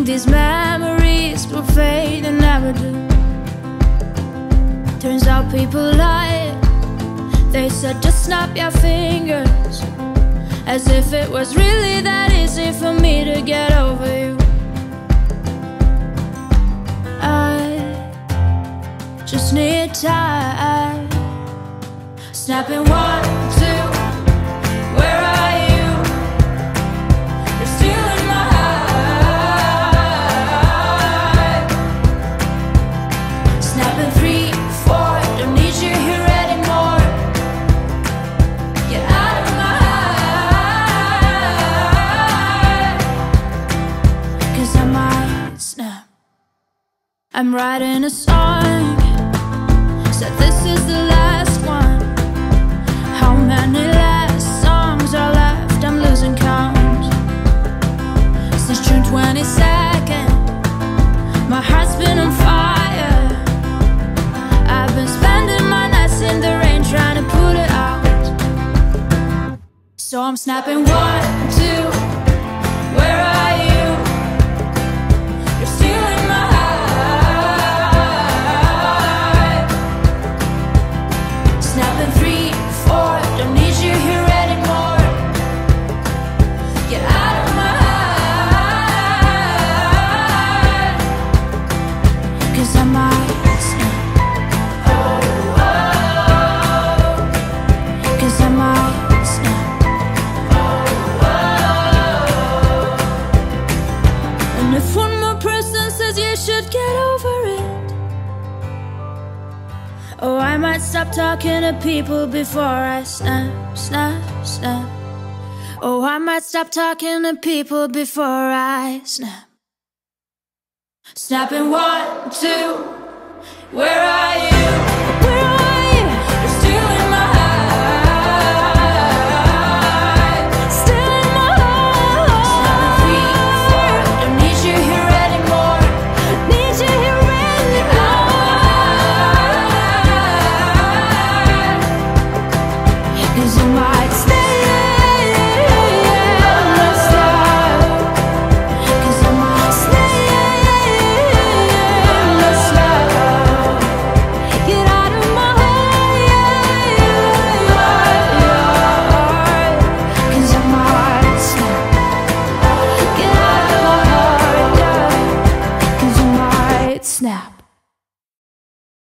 think these memories will fade and never do. Turns out people lie. They said just snap your fingers, as if it was really that easy for me to get over you. I just need time. Snapping 1, 2, where are you? You're still in my heart. Snapping 3, 4, don't need you here anymore. Get out of my heart, 'cause I might snap. I'm writing a song, said this is the last one. How many last songs are left? I'm losing count. Since June 22nd, my heart's been on fire. I've been spending my nights in the rain trying to put it out. So I'm snapping 1, 2, where are you? You're still in my heart. Snapping 3, 4, don't need you here anymore. Get out of my heart, 'cause I might snap. Oh, oh, 'cause I might snap. Oh, oh. And if one more person says you should get over it, oh, I might stop talking to people before I snap, snap, snap. Oh, I might stop talking to people before I snap. Snapping 1, 2, where are